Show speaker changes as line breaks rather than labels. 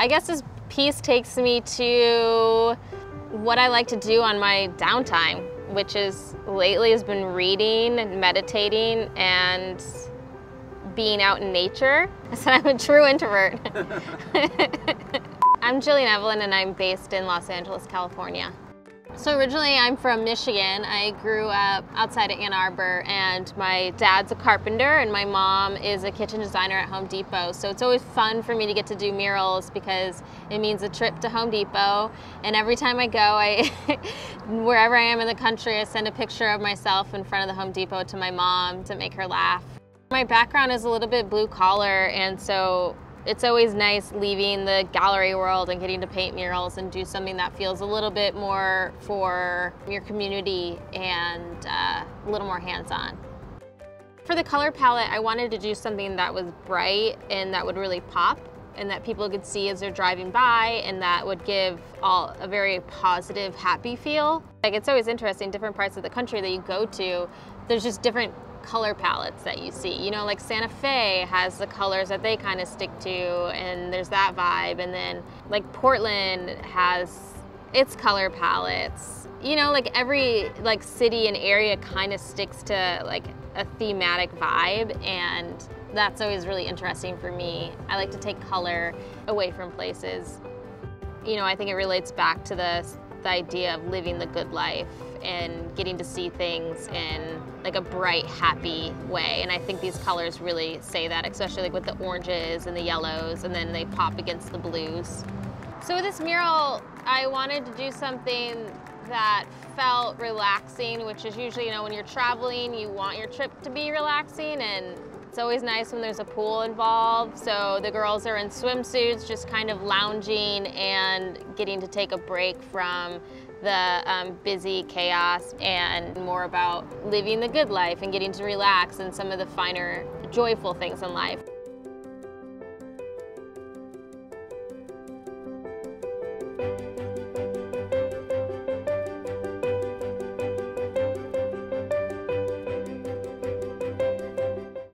I guess this piece takes me to what I like to do on my downtime, which is lately has been reading and meditating and being out in nature. I said I'm a true introvert. I'm Jillian Evelyn and I'm based in Los Angeles, California. So originally I'm from Michigan. I grew up outside of Ann Arbor, and my dad's a carpenter and my mom is a kitchen designer at Home Depot. So it's always fun for me to get to do murals because it means a trip to Home Depot. And every time I go, wherever I am in the country, I send a picture of myself in front of the Home Depot to my mom to make her laugh. My background is a little bit blue collar, and so it's always nice leaving the gallery world and getting to paint murals and do something that feels a little bit more for your community and a little more hands-on. For the color palette, I wanted to do something that was bright and that would really pop and that people could see as they're driving by, and that would give all a very positive, happy feel. Like, it's always interesting, different parts of the country that you go to, there's just different color palettes that you see. You know, like Santa Fe has the colors that they kind of stick to, and there's that vibe. And then like Portland has its color palettes. You know, like every like city and area kind of sticks to like a thematic vibe, and that's always really interesting for me. I like to take color away from places. You know, I think it relates back to the idea of living the good life and getting to see things in like a bright, happy way. And I think these colors really say that, especially like with the oranges and the yellows, and then they pop against the blues. So with this mural, I wanted to do something that felt relaxing, which is usually, you know, when you're traveling, you want your trip to be relaxing, and it's always nice when there's a pool involved. So the girls are in swimsuits, just kind of lounging and getting to take a break from the busy chaos, and more about living the good life and getting to relax and some of the finer, joyful things in life.